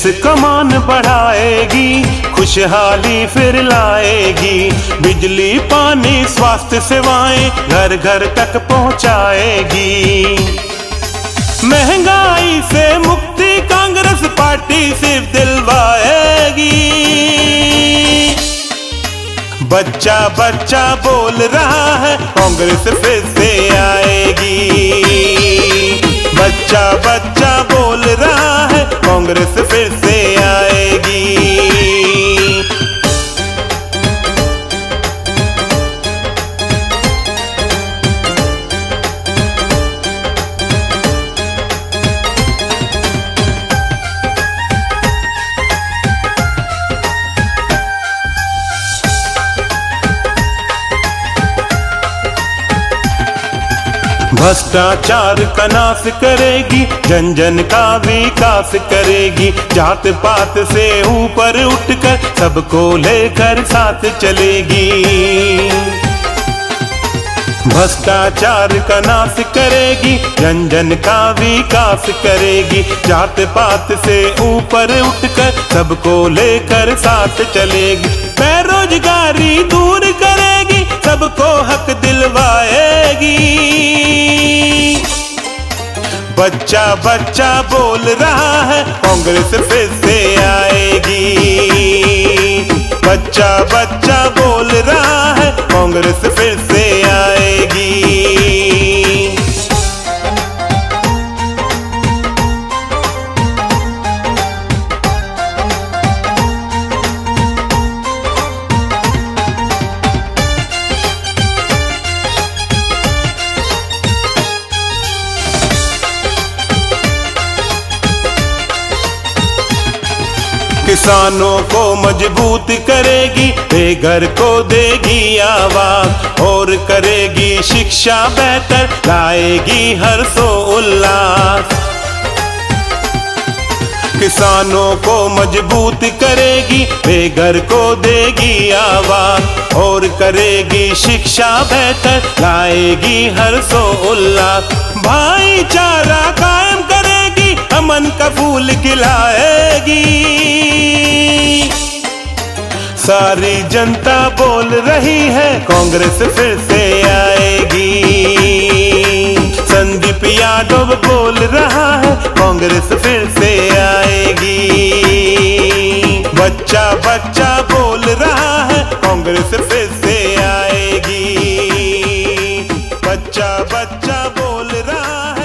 देश कमान बढ़ाएगी, खुशहाली फिर लाएगी। बिजली पानी स्वास्थ्य सेवाएं घर घर तक पहुंचाएगी। महंगाई से मुक्ति कांग्रेस पार्टी सिर्फ दिलवाएगी। बच्चा बच्चा बोल रहा है कांग्रेस फिर से आएगी। बच्चा बच्चा बोल रहा है कांग्रेस फिर से आएगी। भ्रष्टाचार का नाश करेगी, जन जन का विकास करेगी। जात पात से ऊपर उठकर सबको लेकर साथ चलेगी। भ्रष्टाचार का नाश करेगी, जन जन का विकास करेगी। जात पात से ऊपर उठकर सबको लेकर साथ चलेगी। बेरोजगारी दूर करेगी, सबको हक दिलवाएगी। बच्चा बच्चा बोल रहा है कांग्रेस फिर से आएगी। बच्चा बच्चा बोल रहा है कांग्रेस फिर से आएगी। किसानों को मजबूत करेगी, बेघर को देगी आवाज। और करेगी शिक्षा बेहतर, लाएगी हर्षो उल्लास। किसानों को मजबूत करेगी, बेघर को देगी आवाज। और करेगी शिक्षा बेहतर, लाएगी हर्षो उल्लास। भाईचारा कायम करेगी, अमन का फूल खिलाएगी। सारी जनता बोल रही है कांग्रेस फिर से आएगी। संदीप यादव बोल रहा है कांग्रेस फिर से आएगी। बच्चा बच्चा बोल रहा है कांग्रेस फिर से आएगी। बच्चा बच्चा बोल रहा है